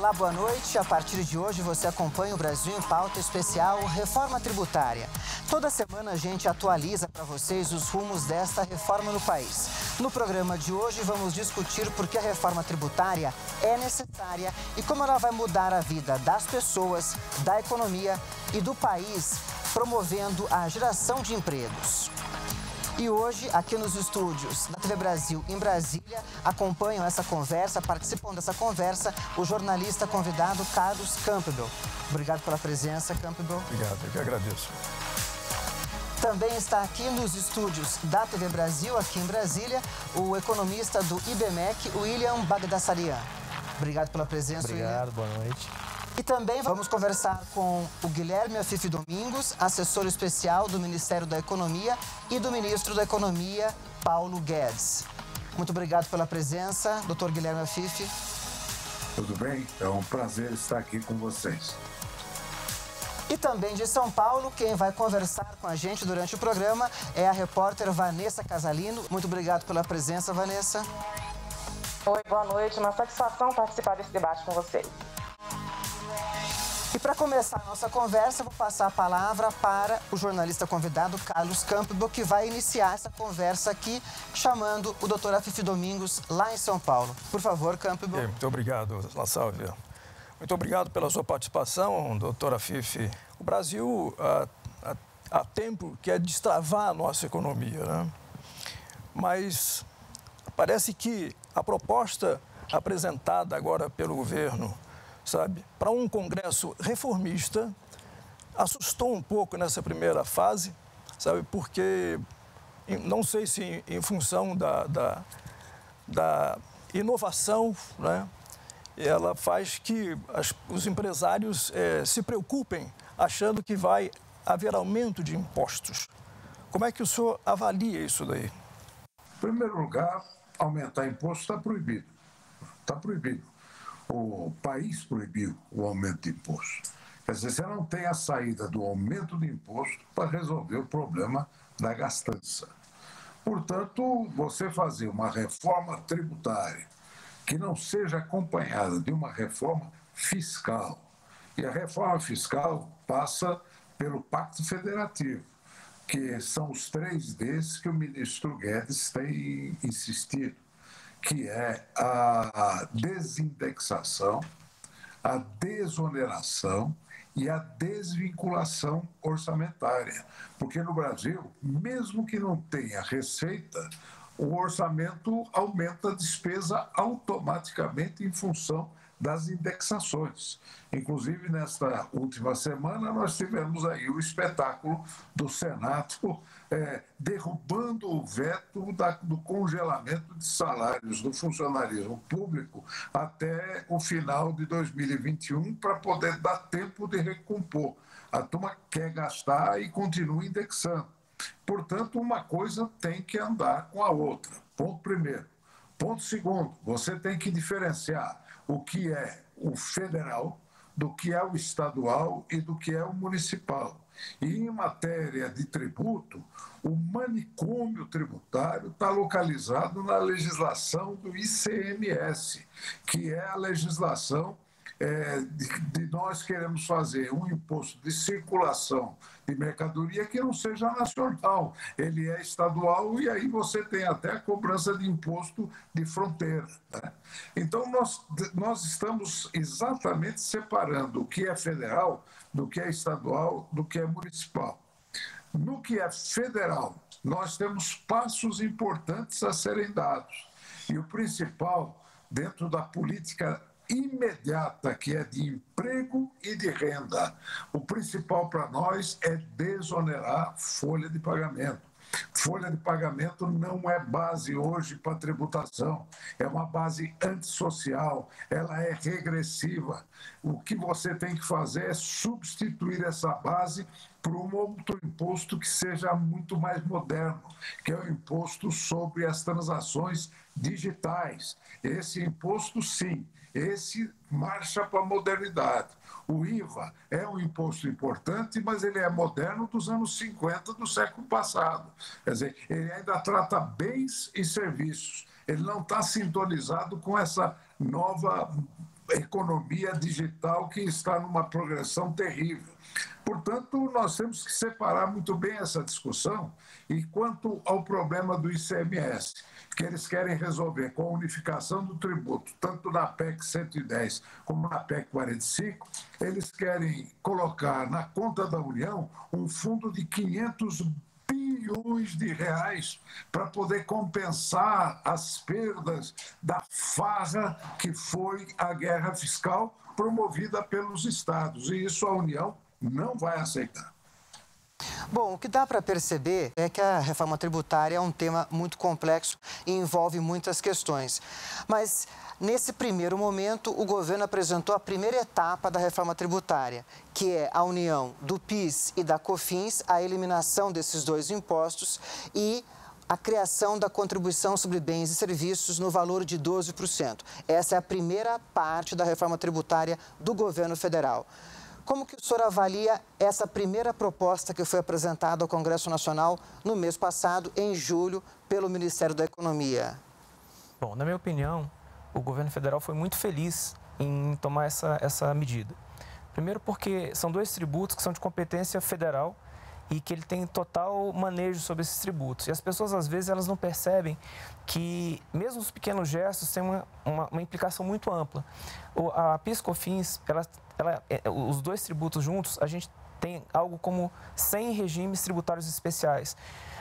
Olá, boa noite. A partir de hoje você acompanha o Brasil em Pauta especial Reforma Tributária. Toda semana a gente atualiza para vocês os rumos desta reforma no país. No programa de hoje vamos discutir por que a reforma tributária é necessária e como ela vai mudar a vida das pessoas, da economia e do país, promovendo a geração de empregos. E hoje, aqui nos estúdios da TV Brasil, em Brasília, acompanham essa conversa, participam dessa conversa, o jornalista convidado Carlos Campbell. Obrigado pela presença, Campbell. Obrigado, eu que agradeço. Também está aqui nos estúdios da TV Brasil, aqui em Brasília, o economista do IBMEC, William Bagdasarian. Obrigado pela presença, Obrigado, William. boa noite. E também vamos conversar com o Guilherme Afife Domingos, assessor especial do Ministério da Economia e do ministro da Economia, Paulo Guedes. Muito obrigado pela presença, doutor Guilherme Afife. Tudo bem? É um prazer estar aqui com vocês. E também de São Paulo, quem vai conversar com a gente durante o programa é a repórter Vanessa Casalino. Muito obrigado pela presença, Vanessa. Oi, boa noite. Uma satisfação participar desse debate com vocês. E para começar a nossa conversa, vou passar a palavra para o jornalista convidado, Carlos Campbell, que vai iniciar essa conversa aqui, chamando o doutor Afife Domingos, lá em São Paulo. Por favor, Campbell. Muito obrigado, La Sálvia. Muito obrigado pela sua participação, doutor Afife. O Brasil há tempo quer destravar a nossa economia, né? Mas parece que a proposta apresentada agora pelo governo, sabe, para um Congresso reformista, assustou um pouco nessa primeira fase, sabe, porque não sei se em função da inovação, né, ela faz que os empresários se preocupem achando que vai haver aumento de impostos. Como é que o senhor avalia isso daí? Em primeiro lugar, aumentar imposto está proibido. Está proibido. O país proibiu o aumento de imposto. Quer dizer, você não tem a saída do aumento de imposto para resolver o problema da gastança. Portanto, você fazer uma reforma tributária que não seja acompanhada de uma reforma fiscal, e a reforma fiscal passa pelo Pacto Federativo, que são os 3 Ds que o ministro Guedes tem insistido, que é a desindexação, a desoneração e a desvinculação orçamentária. Porque no Brasil, mesmo que não tenha receita, o orçamento aumenta a despesa automaticamente em função das indexações. Inclusive, nesta última semana, nós tivemos aí o espetáculo do Senado derrubando o veto do congelamento de salários do funcionalismo público até o final de 2021 para poder dar tempo de recompor. A turma quer gastar e continua indexando. Portanto, uma coisa tem que andar com a outra. Ponto primeiro. Ponto segundo, você tem que diferenciar o que é o federal do que é o estadual e do que é o municipal. E em matéria de tributo, o manicômio tributário está localizado na legislação do ICMS, que é a legislação de nós queremos fazer um imposto de circulação de mercadoria que não seja nacional, ele é estadual e aí você tem até a cobrança de imposto de fronteira, né? Então nós estamos exatamente separando o que é federal do que é estadual, do que é municipal. No que é federal, nós temos passos importantes a serem dados e o principal, dentro da política imediata, que é de emprego e de renda. O principal para nós é desonerar folha de pagamento. Folha de pagamento não é base hoje para tributação, é uma base antissocial, ela é regressiva. O que você tem que fazer é substituir essa base por um outro imposto que seja muito mais moderno, que é o imposto sobre as transações digitais. Esse imposto, sim, esse marcha para a modernidade. O IVA é um imposto importante, mas ele é moderno dos anos 50 do século passado. Quer dizer, ele ainda trata bens e serviços. Ele não está sintonizado com essa nova economia digital que está numa progressão terrível. Portanto, nós temos que separar muito bem essa discussão. E quanto ao problema do ICMS, que eles querem resolver com a unificação do tributo, tanto na PEC 110 como na PEC 45, eles querem colocar na conta da União um fundo de 500 bilhões de reais para poder compensar as perdas da farra que foi a guerra fiscal promovida pelos estados. E isso a União não vai aceitar. Bom, o que dá para perceber é que a reforma tributária é um tema muito complexo e envolve muitas questões. Mas, nesse primeiro momento, o governo apresentou a primeira etapa da reforma tributária, que é a união do PIS e da COFINS, a eliminação desses dois impostos e a criação da contribuição sobre bens e serviços no valor de 12%. Essa é a primeira parte da reforma tributária do governo federal. Como que o senhor avalia essa primeira proposta que foi apresentada ao Congresso Nacional no mês passado, em julho, pelo Ministério da Economia? Bom, na minha opinião, o governo federal foi muito feliz em tomar essa medida. Primeiro porque são dois tributos que são de competência federal e que ele tem total manejo sobre esses tributos. E as pessoas, às vezes, elas não percebem que, mesmo os pequenos gestos, têm uma implicação muito ampla. A PIS/COFINS, os dois tributos juntos, a gente tem algo como 100 regimes tributários especiais.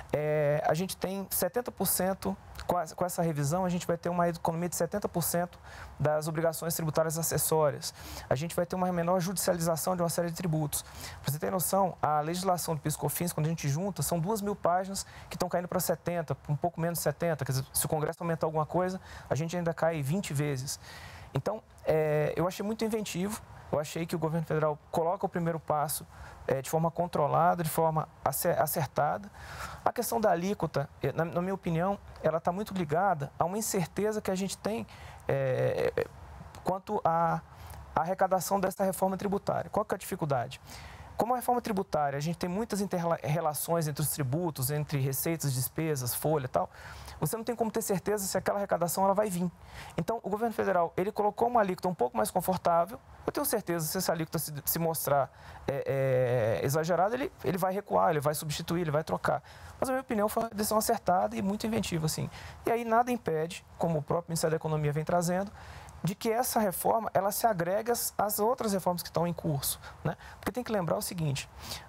A gente tem 70%, com essa revisão, a gente vai ter uma economia de 70% das obrigações tributárias acessórias. A gente vai ter uma menor judicialização de uma série de tributos. Para você ter noção, a legislação do PIS/COFINS, quando a gente junta, são 2.000 páginas que estão caindo para 70, um pouco menos de 70. Quer dizer, se o Congresso aumentar alguma coisa, a gente ainda cai 20 vezes. Então, eu achei muito inventivo. Eu achei que o governo federal coloca o primeiro passo de forma controlada, de forma acertada. A questão da alíquota, na minha opinião, ela está muito ligada a uma incerteza que a gente tem quanto à arrecadação dessa reforma tributária. Qual que é a dificuldade? Como a reforma tributária, a gente tem muitas interrelações entre os tributos, entre receitas, despesas, folha e tal, você não tem como ter certeza se aquela arrecadação ela vai vir. Então, o governo federal, ele colocou uma alíquota um pouco mais confortável. Eu tenho certeza que se essa alíquota se mostrar exagerada, ele vai recuar, ele vai substituir, ele vai trocar. Mas, a minha opinião, foi uma decisão acertada e muito inventiva, assim. E aí, nada impede, como o próprio Ministério da Economia vem trazendo, de que essa reforma ela se agregue às outras reformas que estão em curso, né? Porque tem que lembrar o seguinte,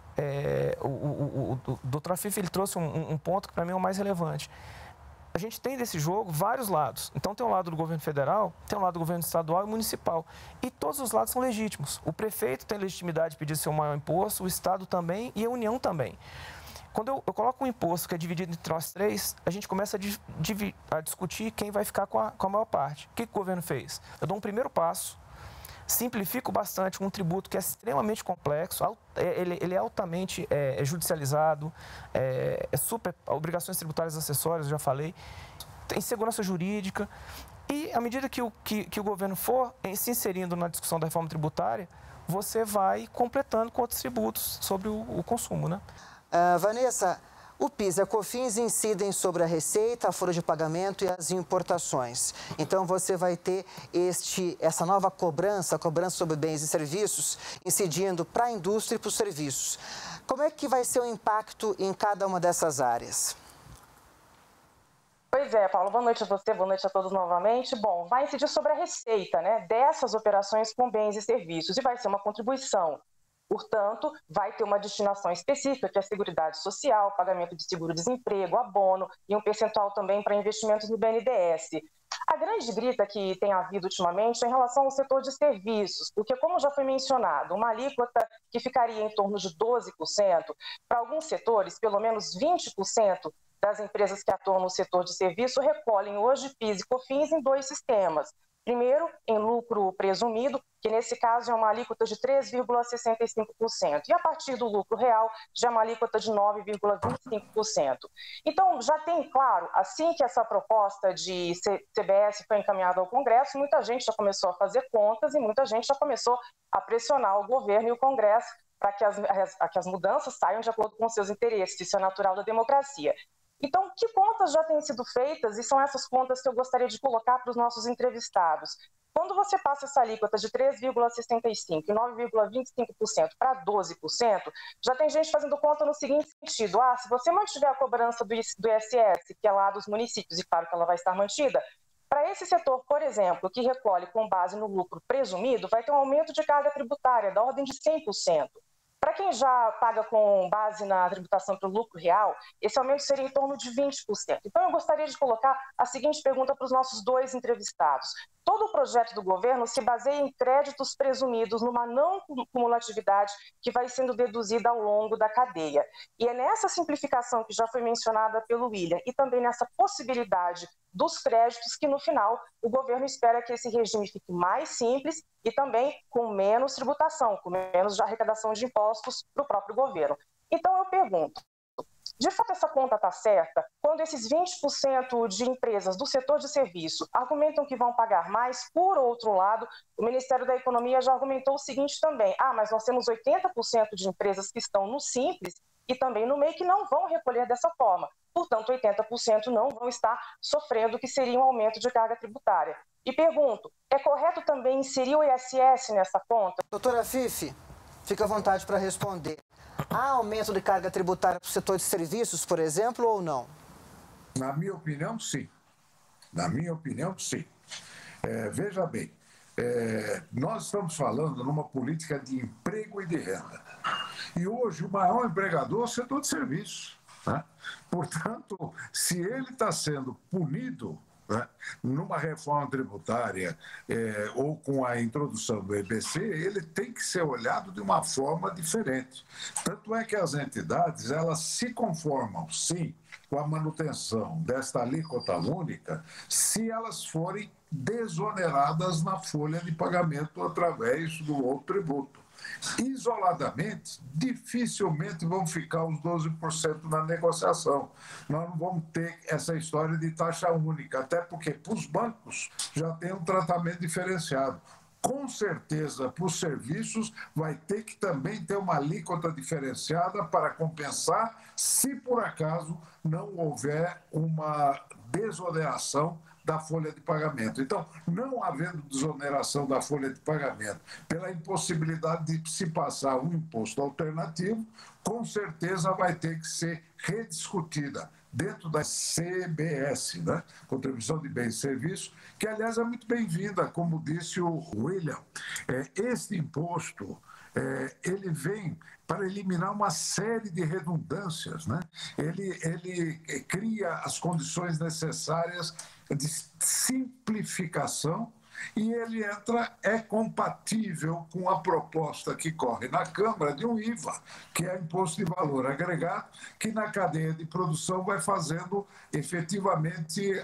o Dr. Afif ele trouxe um ponto que para mim é o mais relevante. A gente tem desse jogo vários lados. Então tem um lado do governo federal, tem um lado do governo estadual e municipal. E todos os lados são legítimos. O prefeito tem legitimidade de pedir seu maior imposto, o Estado também e a União também. Quando eu coloco um imposto que é dividido entre nós três, a gente começa a discutir quem vai ficar com a maior parte. O que o governo fez? Eu dou um primeiro passo, simplifico bastante um tributo que é extremamente complexo, ele é altamente judicializado, obrigações tributárias acessórias, já falei, tem segurança jurídica. E à medida que o governo for se inserindo na discussão da reforma tributária, você vai completando com outros tributos sobre o consumo, né? Vanessa, o PIS e a COFINS incidem sobre a receita, a folha de pagamento e as importações. Então, você vai ter essa nova cobrança, a cobrança sobre bens e serviços, incidindo para a indústria e para os serviços. Como é que vai ser o impacto em cada uma dessas áreas? Pois é, Paulo, boa noite a você, boa noite a todos novamente. Bom, vai incidir sobre a receita, né, dessas operações com bens e serviços e vai ser uma contribuição. Portanto, vai ter uma destinação específica, que é a Seguridade Social, pagamento de seguro-desemprego, abono e um percentual também para investimentos no BNDES. A grande grita que tem havido ultimamente é em relação ao setor de serviços, porque, como já foi mencionado, uma alíquota que ficaria em torno de 12%, para alguns setores, pelo menos 20% das empresas que atuam no setor de serviço recolhem hoje PIS e COFINS em dois sistemas. Primeiro, em lucro presumido, que nesse caso é uma alíquota de 3,65%. E a partir do lucro real, já é uma alíquota de 9,25%. Então, já tem claro, assim que essa proposta de CBS foi encaminhada ao Congresso, muita gente já começou a fazer contas e muita gente já começou a pressionar o governo e o Congresso para que as mudanças saiam de acordo com os seus interesses. Isso é natural da democracia. Então, que contas já têm sido feitas? E são essas contas que eu gostaria de colocar para os nossos entrevistados. Quando você passa essa alíquota de 3,65% e 9,25% para 12%, já tem gente fazendo conta no seguinte sentido: se você mantiver a cobrança do ISS, que é lá dos municípios, e claro que ela vai estar mantida, para esse setor, por exemplo, que recolhe com base no lucro presumido, vai ter um aumento de carga tributária da ordem de 100%. Para quem já paga com base na tributação para o lucro real, esse aumento seria em torno de 20%. Então, eu gostaria de colocar a seguinte pergunta para os nossos dois entrevistados. Todo o projeto do governo se baseia em créditos presumidos numa não cumulatividade que vai sendo deduzida ao longo da cadeia. E é nessa simplificação que já foi mencionada pelo William e também nessa possibilidade dos créditos que, no final, o governo espera que esse regime fique mais simples e também com menos tributação, com menos arrecadação de impostos para o próprio governo. Então, eu pergunto, de fato essa conta está certa? Quando esses 20% de empresas do setor de serviço argumentam que vão pagar mais, por outro lado, o Ministério da Economia já argumentou o seguinte também: mas nós temos 80% de empresas que estão no Simples e também no MEI que não vão recolher dessa forma. Portanto, 80% não vão estar sofrendo o que seria um aumento de carga tributária. E pergunto, é correto também inserir o ISS nessa conta? Doutora Fifi, fica à vontade para responder. Há aumento de carga tributária para o setor de serviços, por exemplo, ou não? Na minha opinião, sim. Na minha opinião, sim. Veja bem, nós estamos falando numa política de emprego e de renda. E hoje o maior empregador é o setor de serviços, né? Portanto, se ele está sendo punido, né, numa reforma tributária ou com a introdução do EBC, ele tem que ser olhado de uma forma diferente. Tanto é que as entidades, elas se conformam, sim, com a manutenção desta alíquota única, se elas forem desoneradas na folha de pagamento através do outro tributo. Isoladamente, dificilmente vão ficar os 12% na negociação. Nós não vamos ter essa história de taxa única, até porque para os bancos já tem um tratamento diferenciado. Com certeza, para os serviços, vai ter que também ter uma alíquota diferenciada para compensar se por acaso não houver uma desoneração da folha de pagamento. Então, não havendo desoneração da folha de pagamento pela impossibilidade de se passar um imposto alternativo, com certeza vai ter que ser rediscutida dentro da CBS, né? Contribuição de Bens e Serviços, que, aliás, é muito bem-vinda, como disse o William. Este imposto, ele vem para eliminar uma série de redundâncias, né? Ele cria as condições necessárias de simplificação e ele é compatível com a proposta que corre na Câmara de um IVA, que é Imposto de Valor Agregado, que na cadeia de produção vai fazendo efetivamente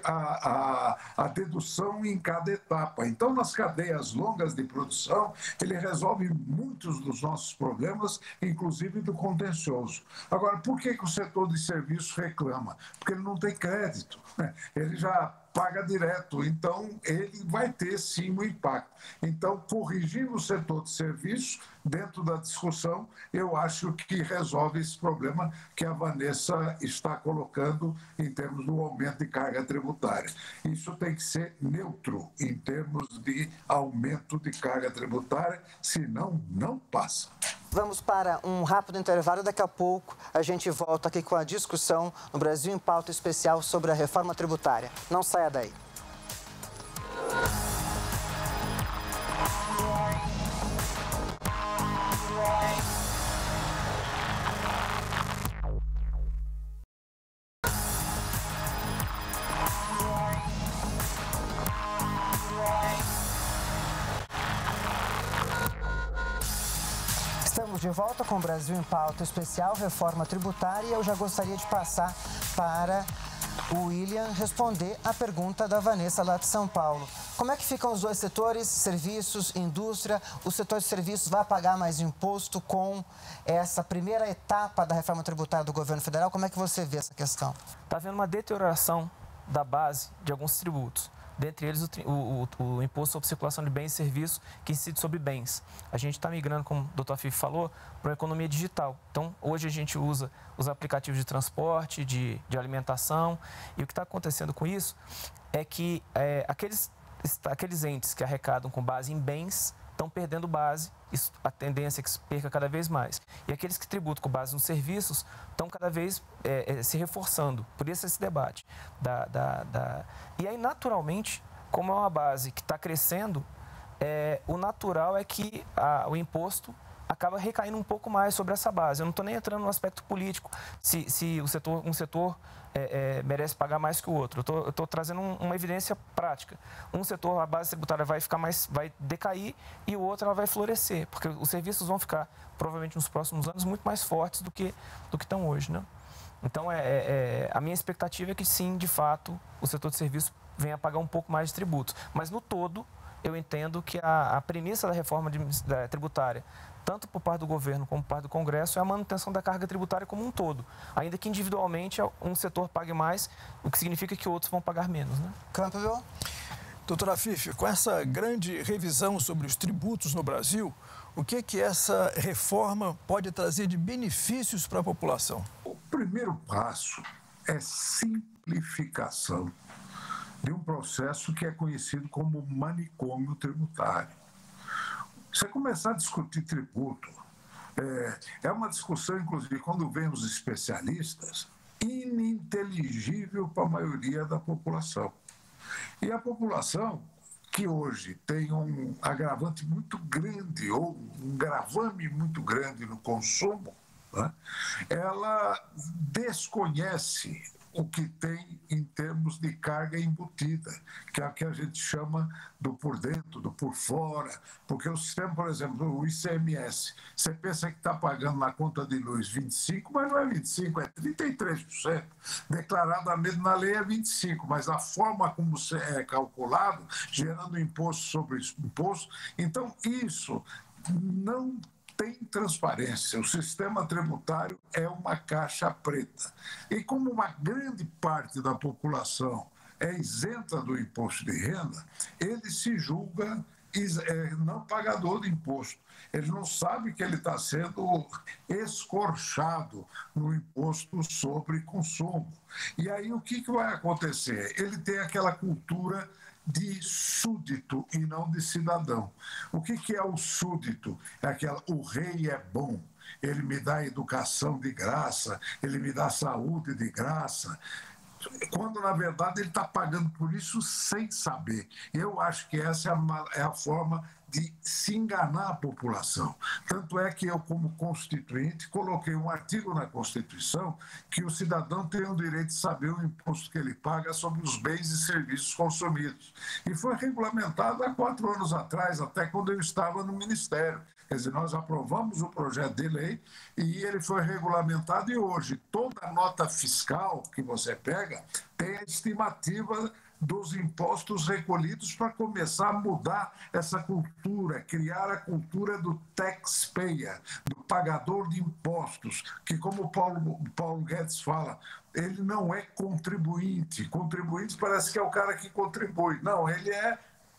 a dedução em cada etapa. Então, nas cadeias longas de produção, ele resolve muitos dos nossos problemas, inclusive do contencioso. Agora, por que o setor de serviços reclama? Porque ele não tem crédito, né? Ele já paga direto, então ele vai ter sim um impacto. Então, corrigindo o setor de serviços, dentro da discussão, eu acho que resolve esse problema que a Vanessa está colocando em termos do aumento de carga tributária. Isso tem que ser neutro em termos de aumento de carga tributária, senão não passa. Vamos para um rápido intervalo. Daqui a pouco a gente volta aqui com a discussão no Brasil em Pauta especial sobre a reforma tributária. Não saia daí. Estamos de volta com o Brasil em Pauta especial, reforma tributária. Eu já gostaria de passar para o William responder a pergunta da Vanessa lá de São Paulo. Como é que ficam os dois setores, serviços, indústria? O setor de serviços vai pagar mais imposto com essa primeira etapa da reforma tributária do governo federal? Como é que você vê essa questão? Está havendo uma deterioração da base de alguns tributos. Dentre eles, o imposto sobre circulação de bens e serviços, que incide sobre bens. A gente está migrando, como o Dr. Fifi falou, para uma economia digital. Então, hoje a gente usa os aplicativos de transporte, de alimentação. E o que está acontecendo com isso é que aqueles aqueles entes que arrecadam com base em bens estão perdendo base, a tendência é que isso perca cada vez mais. E aqueles que tributam com base nos serviços estão cada vez se reforçando. Por isso esse debate. E aí, naturalmente, como é uma base que está crescendo, o natural é que o imposto acaba recaindo um pouco mais sobre essa base. Eu não estou nem entrando no aspecto político, se um setor merece pagar mais que o outro. Eu estou trazendo uma evidência prática. Um setor, a base tributária vai decair e o outro ela vai florescer, porque os serviços vão ficar, provavelmente nos próximos anos, muito mais fortes do que estão hoje, né? Então, a minha expectativa é que sim, de fato, o setor de serviços venha a pagar um pouco mais de tributos. Mas, no todo, eu entendo que a premissa da reforma tributária, tanto por parte do governo como por parte do Congresso, é a manutenção da carga tributária como um todo. Ainda que individualmente um setor pague mais, o que significa que outros vão pagar menos, né? Campbell? Doutora Fifi, com essa grande revisão sobre os tributos no Brasil, o que essa reforma pode trazer de benefícios para a população? O primeiro passo é simplificação de um processo que é conhecido como manicômio tributário. Você começar a discutir tributo, é uma discussão, inclusive, quando vem os especialistas, ininteligível para a maioria da população. E a população, que hoje tem um agravante muito grande, ou um gravame muito grande no consumo, né, ela desconhece o que tem em termos de carga embutida, que é o que a gente chama do por dentro, do por fora, porque o sistema, por exemplo, o ICMS, você pensa que está pagando na conta de luz 25%, mas não é 25%, é 33%. Declaradamente na lei é 25%, mas a forma como é calculado, gerando imposto sobre imposto, então isso não tem transparência. O sistema tributário é uma caixa preta. E como uma grande parte da população é isenta do imposto de renda, ele se julga não pagador de imposto. Ele não sabe que ele está sendo escorchado no imposto sobre consumo. E aí o que vai acontecer? Ele tem aquela cultura de súdito e não de cidadão. O que é o súdito? O rei é bom, ele me dá educação de graça, ele me dá saúde de graça, quando na verdade ele está pagando por isso sem saber. Eu acho que essa é a forma de se enganar a população. Tanto é que eu, como constituinte, coloquei um artigo na Constituição que o cidadão tem o direito de saber o imposto que ele paga sobre os bens e serviços consumidos. E foi regulamentado há 4 anos atrás, até quando eu estava no Ministério. Quer dizer, nós aprovamos o projeto de lei e ele foi regulamentado, e hoje toda nota fiscal que você pega tem a estimativa dos impostos recolhidos para começar a mudar essa cultura, criar a cultura do taxpayer, do pagador de impostos, que, como o Paulo Guedes fala, ele não é contribuinte. Contribuinte parece que é o cara que contribui. Não, ele é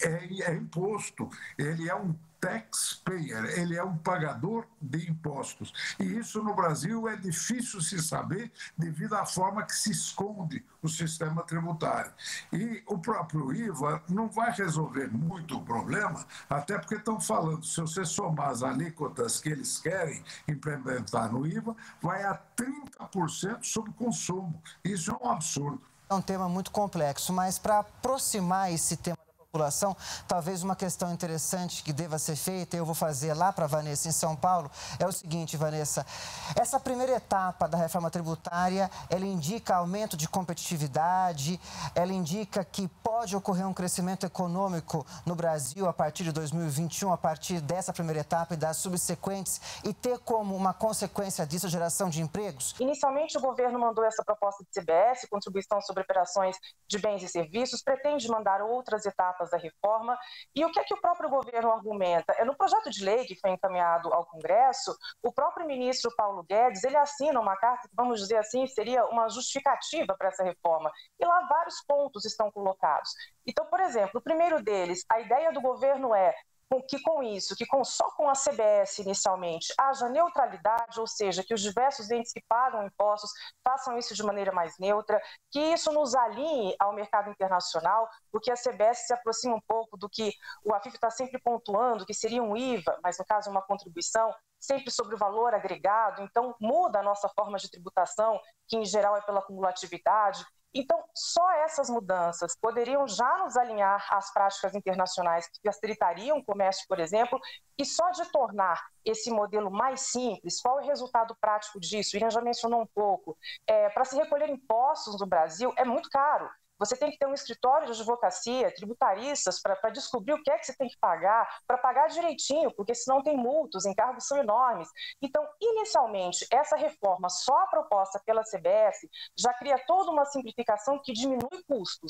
imposto, ele é um taxpayer, ele é um pagador de impostos. E isso no Brasil é difícil se saber devido à forma que se esconde o sistema tributário. E o próprio IVA não vai resolver muito o problema, até porque estão falando, se você somar as alíquotas que eles querem implementar no IVA, vai a 30% sobre o consumo. Isso é um absurdo. É um tema muito complexo, mas para aproximar esse tema população, talvez uma questão interessante que deva ser feita, eu vou fazer lá para a Vanessa em São Paulo, é o seguinte, Vanessa, essa primeira etapa da reforma tributária, ela indica aumento de competitividade, ela indica que pode ocorrer um crescimento econômico no Brasil a partir de 2021, a partir dessa primeira etapa e das subsequentes, e ter como uma consequência disso a geração de empregos? Inicialmente, o governo mandou essa proposta de CBS, contribuição sobre operações de bens e serviços, pretende mandar outras etapas da reforma. E o que é que o próprio governo argumenta? No projeto de lei que foi encaminhado ao Congresso, o próprio ministro Paulo Guedes, ele assina uma carta que, vamos dizer assim, seria uma justificativa para essa reforma. E lá vários pontos estão colocados. Então, por exemplo, o primeiro deles, a ideia do governo é só com a CBS inicialmente haja neutralidade, ou seja, que os diversos entes que pagam impostos façam isso de maneira mais neutra, que isso nos alinhe ao mercado internacional, porque a CBS se aproxima um pouco do que o AFIF está sempre pontuando, que seria um IVA, mas no caso uma contribuição, sempre sobre o valor agregado, então muda a nossa forma de tributação, que em geral é pela cumulatividade. Então, só essas mudanças poderiam já nos alinhar às práticas internacionais que facilitariam o comércio, por exemplo, e só de tornar esse modelo mais simples, qual é o resultado prático disso? O William já mencionou um pouco. Para se recolher impostos no Brasil é muito caro. Você tem que ter um escritório de advocacia, tributaristas, para descobrir o que é que você tem que pagar, para pagar direitinho, porque senão tem multas, encargos são enormes. Então, inicialmente, essa reforma só proposta pela CBS já cria toda uma simplificação que diminui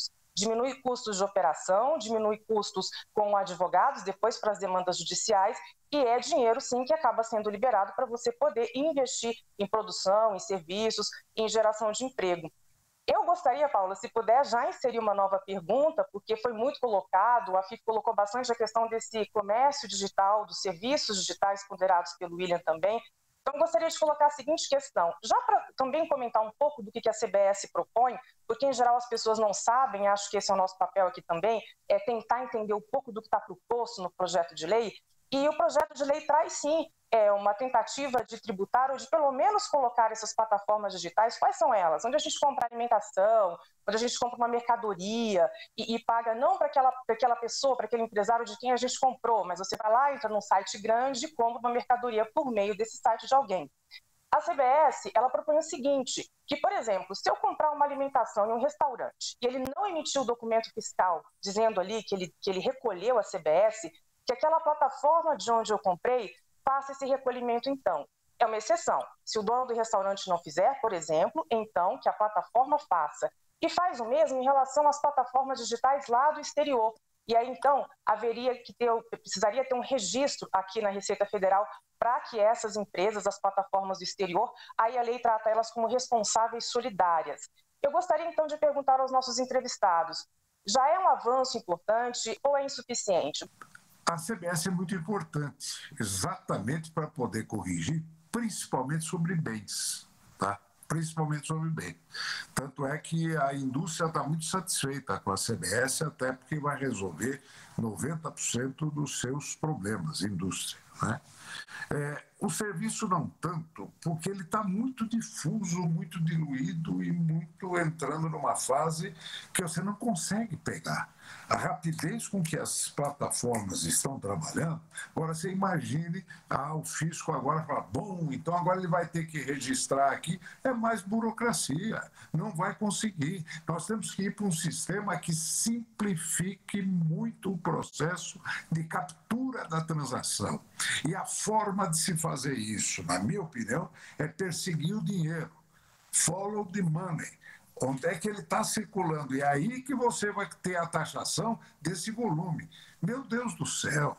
custos de operação, diminui custos com advogados, depois para as demandas judiciais, e é dinheiro, sim, que acaba sendo liberado para você poder investir em produção, em serviços, em geração de emprego. Eu gostaria, Paula, se puder já inserir uma nova pergunta, porque foi muito colocado, a AFIF colocou bastante a questão desse comércio digital, dos serviços digitais ponderados pelo William também. Então, gostaria de colocar a seguinte questão, já para também comentar um pouco do que a CBS propõe, porque em geral as pessoas não sabem, acho que esse é o nosso papel aqui também, é tentar entender um pouco do que está proposto no projeto de lei, e o projeto de lei traz sim uma tentativa de tributar ou de pelo menos colocar essas plataformas digitais. Quais são elas? Onde a gente compra alimentação, onde a gente compra uma mercadoria e paga não para aquela pessoa, para aquele empresário de quem a gente comprou, mas você vai lá, entra num site grande e compra uma mercadoria por meio desse site de alguém. A CBS, ela propõe o seguinte, que, por exemplo, se eu comprar uma alimentação em um restaurante e ele não emitiu o documento fiscal dizendo ali que ele recolheu a CBS, que aquela plataforma de onde eu comprei faça esse recolhimento, então. É uma exceção. Se o dono do restaurante não fizer, por exemplo, então que a plataforma faça. E faz o mesmo em relação às plataformas digitais lá do exterior. E aí, então, precisaria ter um registro aqui na Receita Federal para que essas empresas, as plataformas do exterior, aí a lei trata elas como responsáveis solidárias. Eu gostaria, então, de perguntar aos nossos entrevistados, já é um avanço importante ou é insuficiente? A CBS é muito importante, exatamente para poder corrigir, principalmente sobre bens, tá? Principalmente sobre bens. Tanto é que a indústria está muito satisfeita com a CBS, até porque vai resolver 90% dos seus problemas, indústria, né? O serviço não tanto, porque ele está muito difuso, muito diluído e muito entrando numa fase que você não consegue pegar. A rapidez com que as plataformas estão trabalhando, agora você imagine, o fisco agora fala, bom, então agora ele vai ter que registrar aqui, é mais burocracia, não vai conseguir. Nós temos que ir para um sistema que simplifique muito o processo de captura da transação. E a forma de se fazer isso, na minha opinião, é perseguir o dinheiro. Follow the money. Onde é que ele está circulando? E é aí que você vai ter a taxação desse volume. Meu Deus do céu!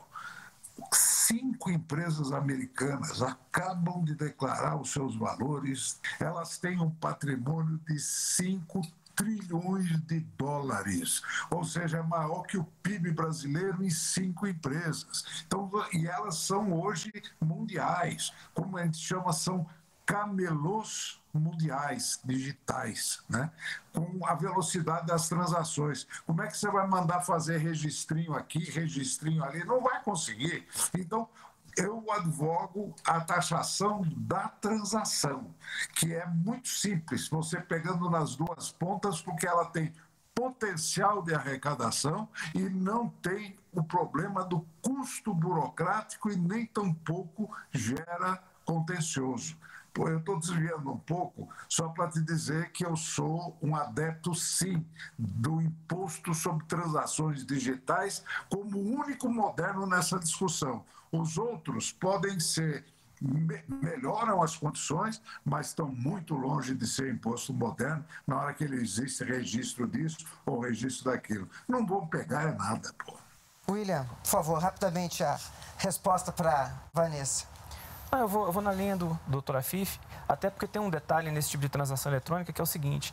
5 empresas americanas acabam de declarar os seus valores. Elas têm um patrimônio de 5 trilhões de dólares, ou seja, é maior que o PIB brasileiro em 5 empresas. Então, e elas são hoje mundiais, como a gente chama, são camelôs mundiais, digitais, né? Com a velocidade das transações. Como é que você vai mandar fazer registrinho aqui, registrinho ali? Não vai conseguir. Então, eu advogo a taxação da transação, que é muito simples, você pegando nas duas pontas, porque ela tem potencial de arrecadação e não tem o problema do custo burocrático e nem tampouco gera contencioso. Pô, eu estou desviando um pouco só para te dizer que eu sou um adepto, sim, do imposto sobre transações digitais como o único moderno nessa discussão. Os outros podem ser, melhoram as condições, mas estão muito longe de ser imposto moderno na hora que ele existe registro disso ou registro daquilo. Não vão pegar nada, pô. William, por favor, rapidamente a resposta para Vanessa. Eu vou na linha do Dr. Afif, até porque tem um detalhe nesse tipo de transação eletrônica que é o seguinte,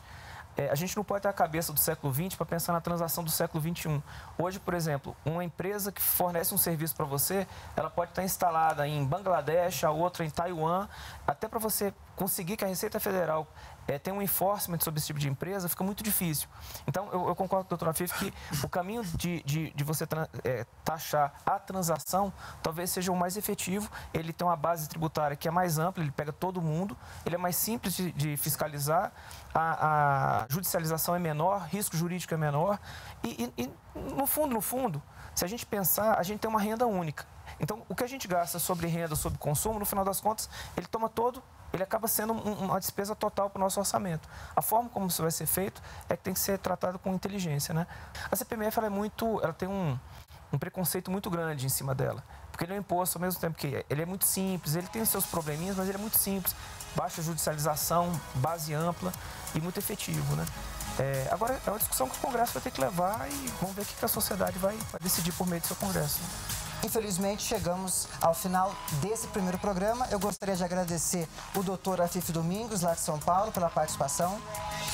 A gente não pode ter a cabeça do século XX para pensar na transação do século XXI. Hoje, por exemplo, uma empresa que fornece um serviço para você, ela pode estar instalada em Bangladesh, a outra em Taiwan, até para você conseguir que a Receita Federal tenha um enforcement sobre esse tipo de empresa, fica muito difícil. Então, eu concordo com a doutora Fifi que o caminho de você taxar a transação talvez seja o mais efetivo. Ele tem uma base tributária que é mais ampla, ele pega todo mundo, ele é mais simples de fiscalizar, a judicialização é menor, risco jurídico é menor e no fundo, se a gente pensar, a gente tem uma renda única. Então, o que a gente gasta sobre renda, sobre consumo, no final das contas, ele acaba sendo uma despesa total para o nosso orçamento. A forma como isso vai ser feito é que tem que ser tratado com inteligência, né? A CPMF ela tem um preconceito muito grande em cima dela, porque ele é um imposto ao mesmo tempo que ele é muito simples, ele tem os seus probleminhas, mas ele é muito simples, baixa judicialização, base ampla e muito efetivo, né? Agora é uma discussão que o Congresso vai ter que levar e vamos ver o que a sociedade vai decidir por meio do seu Congresso. Infelizmente, chegamos ao final desse primeiro programa. Eu gostaria de agradecer o doutor Afife Domingos, lá de São Paulo, pela participação.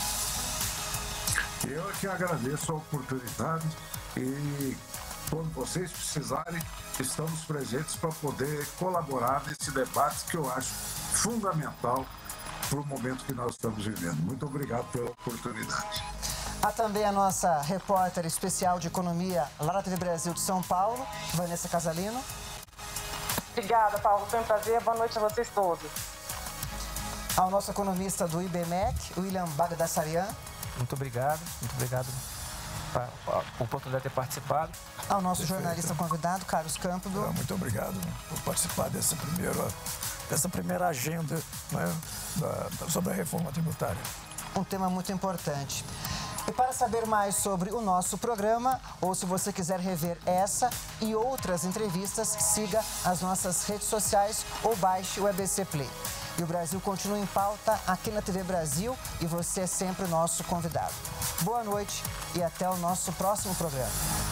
Eu que agradeço a oportunidade e, quando vocês precisarem, estamos presentes para poder colaborar nesse debate que eu acho fundamental para o momento que nós estamos vivendo. Muito obrigado pela oportunidade. Há também a nossa repórter especial de economia lá da TV Brasil de São Paulo, Vanessa Casalino. Obrigada, Paulo. Foi um prazer. Boa noite a vocês todos. Ao nosso economista do IBMEC, William Bagdasarian. Muito obrigado pela oportunidade de ter participado. Ao nosso jornalista convidado, Carlos Campbell. Muito obrigado por participar dessa primeira agenda, né, sobre a reforma tributária. Um tema muito importante. E para saber mais sobre o nosso programa, ou se você quiser rever essa e outras entrevistas, siga as nossas redes sociais ou baixe o EBC Play. E o Brasil continua em pauta aqui na TV Brasil e você é sempre o nosso convidado. Boa noite e até o nosso próximo programa.